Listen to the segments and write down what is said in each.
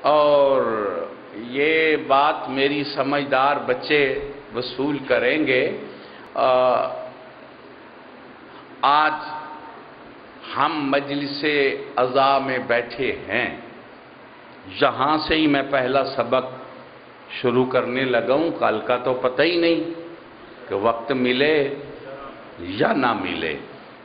اور یہ بات میری سمجھدار بچے وصول کریں گے۔ آج ہم مجلس عزا میں بیٹھے ہیں، یہاں سے ہی میں پہلا سبق شروع کرنے لگا ہوں۔ کل کا تو پتہ ہی نہیں کہ وقت ملے یا نہ ملے۔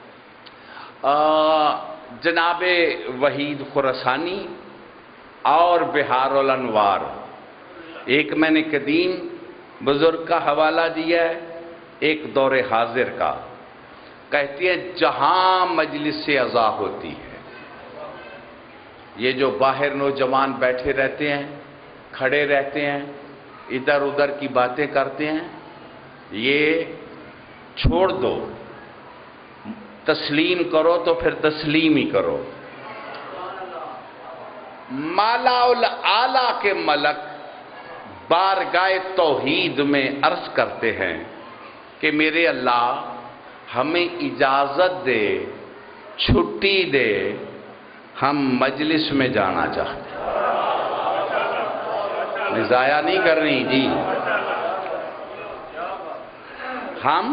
جناب وحید خراسانی اور بہار الانوار، ایک میں نے قدیم بزرگ کا حوالہ دیا ہے، ایک دور حاضر کا۔ کہتی ہیں جہاں مجلس عزا ہوتی ہے، یہ جو باہر نوجوان بیٹھے رہتے ہیں، کھڑے رہتے ہیں، ادھر ادھر کی باتیں کرتے ہیں، یہ چھوڑ دو۔ تسلیم کرو تو پھر تسلیم ہی کرو۔ مالا الاعلیٰ کے ملک بارگاہ توحید میں عرض کرتے ہیں کہ میرے اللہ ہمیں اجازت دے، چھٹی دے، ہم مجلس میں جانا چاہتے ہیں۔ ضائع نہیں کرنی جی۔ ہم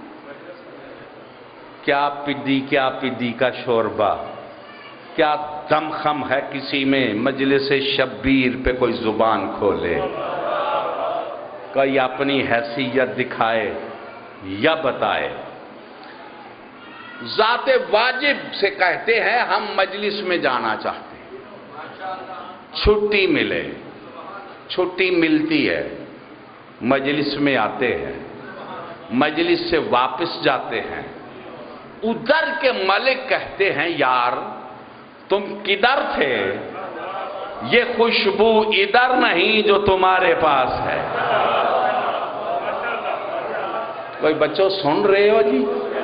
کیا پدی کا شوربہ، کیا دمخم ہے کسی میں مجلس شبیر پہ کوئی زبان کھولے، کوئی اپنی حیثیت دکھائے یا بتائے۔ ذات واجب سے کہتے ہیں ہم مجلس میں جانا چاہتے ہیں، چھٹی ملے، چھٹی ملتی ہے، مجلس میں آتے ہیں، مجلس سے واپس جاتے ہیں۔ ادھر کے ملک کہتے ہیں یار تم کدھر تھے، یہ خوشبو ادھر نہیں جو تمہارے پاس ہے۔ کوئی بچوں سن رہے ہو جی؟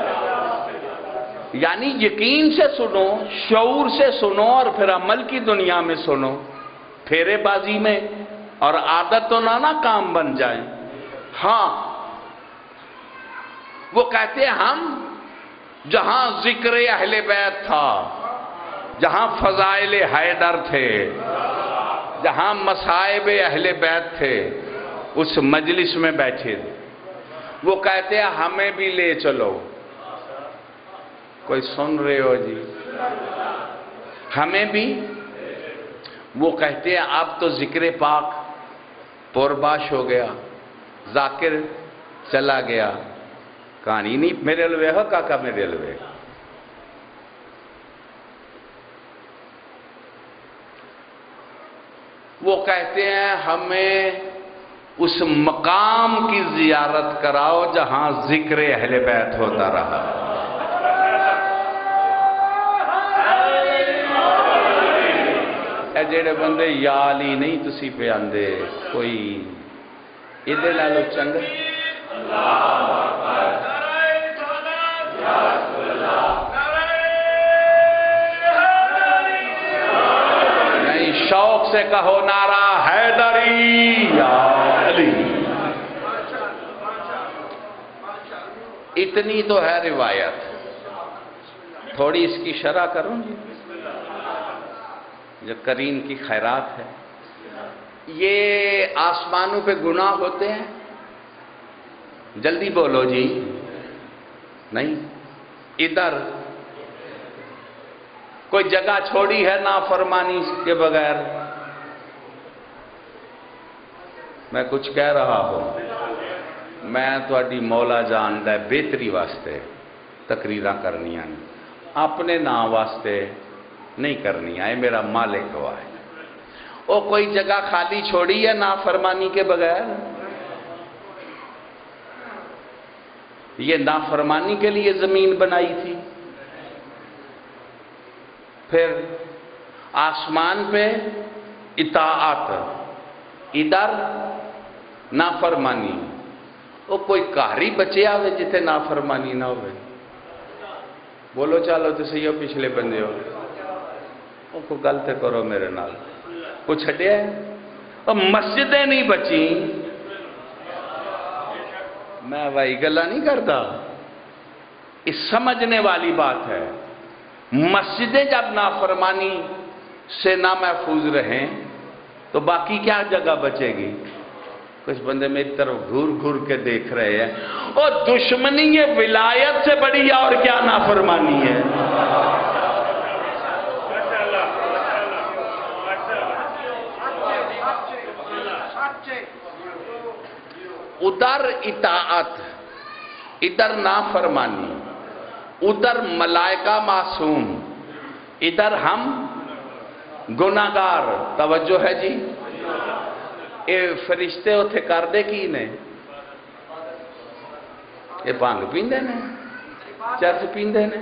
یعنی یقین سے سنو، شعور سے سنو، اور پھر عمل کی دنیا میں سنو، پھیرے بازی میں اور عادت تو نہ کام بن جائے۔ ہاں وہ کہتے ہیں ہم جہاں ذکر اہل بیت تھا، جہاں فضائل حیدر تھے، جہاں مصائب اہل بیت تھے، اس مجلس میں بیٹھے۔ وہ کہتے ہیں ہمیں بھی لے چلو۔ کوئی سن رہے ہو جی؟ ہمیں بھی۔ وہ کہتے ہیں اب تو ذکر پاک پرباش ہو گیا، ذاکر چلا گیا، کہانی نہیں میرے لوے ہو کاکا میرے لوے۔ وہ کہتے ہیں ہمیں اس مقام کی زیارت کراؤ جہاں ذکر اہل بیت ہوتا رہا۔ اے جڑے بندے یا علی نہیں تسی پہ آندے، کوئی ادھے لالو چنگ نہیں، شوق سے کہو نعرہ حیدری یا علی۔ اتنی تو ہے روایت، تھوڑی اس کی شرح کروں جی، جو کریم کی خیرات ہے۔ یہ آسمانوں پہ گناہ ہوتے ہیں، جلدی بولو جی، نہیں ادھر کوئی جگہ چھوڑی ہے نافرمانی کے بغیر؟ میں کچھ کہہ رہا ہوں، میں تھوڑی مولا جاندہ ہے بہتری واسطے تقریراں کرنی ہیں، اپنے نام واسطے نہیں کرنی ہے، میرا مالک ہوا ہے۔ او کوئی جگہ خالی چھوڑی ہے نافرمانی کے بغیر؟ یہ نافرمانی کے لیے زمین بنائی تھی، پھر آسمان پہ اطاعت، ادھر نافرمانی۔ او کوئی کاری بچے آوے جتے نافرمانی نہ ہوئے؟ بولو چالو تو سہی ہو، پچھلے بندے ہو، او کو غلط کرو میرے نال، کچھ ہٹے ہے؟ او مسجدیں نہیں بچی، میں وہی گلہ نہیں کرتا، اس سمجھنے والی بات ہے۔ مسجدیں جب نافرمانی سے نہ محفوظ رہیں تو باقی کیا جگہ بچے گی؟ کچھ بندے میری طرف گھور گھور کے دیکھ رہے ہیں، اور دشمنی ولایت سے بڑی اور کیا نافرمانی ہے؟ ادھر اطاعت، ادھر نافرمانی، ادھر ملائکہ معصوم، ادھر ہم گناہگار۔ توجہ ہے جی؟ اے فرشتے اتھے کر دے کی نے؟ اے بھنگ پیندے نے، چرس پیندے نے؟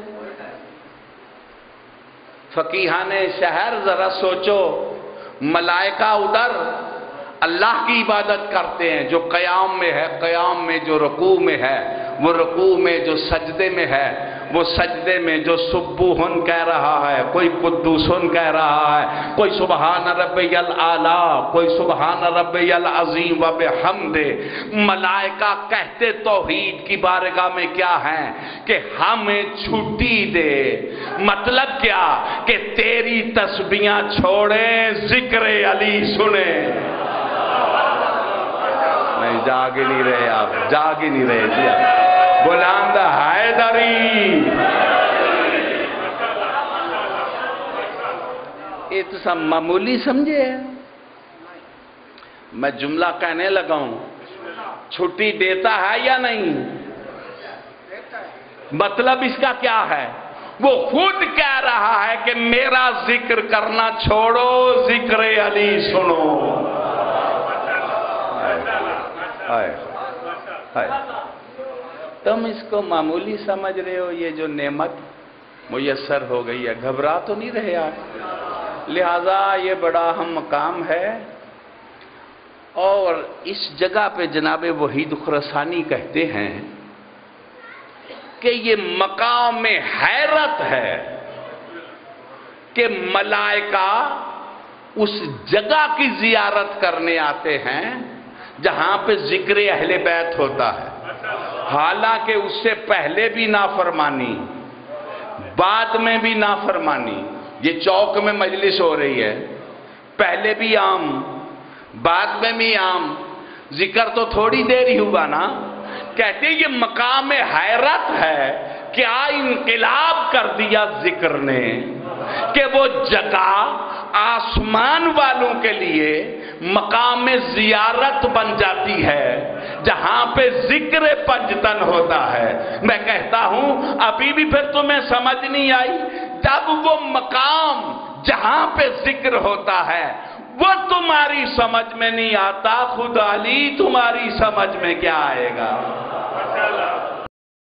فقیہان شہر ذرا سوچو، ملائکہ ادھر اللہ کی عبادت کرتے ہیں جو قیام میں ہے، قیام میں جو رکوع میں ہے، وہ رکوع میں جو سجدے میں ہے، وہ سجدے میں جو سبوحن کہہ رہا ہے، کوئی قدوسن کہہ رہا ہے، کوئی سبحان ربی الاعلیٰ، کوئی سبحان ربی العظیم و بحمد۔ ملائکہ کہتے توحید کی بارگاہ میں کیا ہیں کہ ہمیں چھٹی دے۔ مطلب کیا؟ کہ تیری تسبیحاں چھوڑیں، ذکر علی سنیں۔ نہیں، جاگ ہی نہیں رہے آپ، جاگ ہی نہیں رہے جی آپ۔ بلند حیدری، یہ تو سب معمولی سمجھے۔ میں جملہ کہنے لگا ہوں، چھٹی دیتا ہے یا نہیں؟ مطلب اس کا کیا ہے؟ وہ خود کہہ رہا ہے کہ میرا ذکر کرنا چھوڑو، ذکر علی سنو۔ تم اس کو معمولی سمجھ رہے ہو، یہ جو نعمت میسر ہو گئی ہے، گھبرا تو نہیں رہے آپ؟ لہذا یہ بڑا اہم مقام ہے، اور اس جگہ پہ جناب وحید خراسانی کہتے ہیں کہ یہ مقام حیرت ہے کہ ملائکہ اس جگہ کی زیارت کرنے آتے ہیں جہاں پہ ذکر اہل بیت ہوتا ہے، حالانکہ اس سے پہلے بھی نافرمانی، بعد میں بھی نافرمانی۔ یہ چوک میں مجلس ہو رہی ہے، پہلے بھی عام، بعد میں بھی عام، ذکر تو تھوڑی دیر ہی ہوا نا۔ کہتے ہیں یہ مقام حیرت ہے، کیا انقلاب کر دیا ذکر نے کہ وہ جگہ آسمان والوں کے لیے مقام زیارت بن جاتی ہے جہاں پہ ذکر پنجتن ہوتا ہے۔ میں کہتا ہوں ابھی بھی پھر تمہیں سمجھ نہیں آئی؟ جب وہ مقام جہاں پہ ذکر ہوتا ہے وہ تمہاری سمجھ میں نہیں آتا، خدا علی تمہاری سمجھ میں کیا آئے گا؟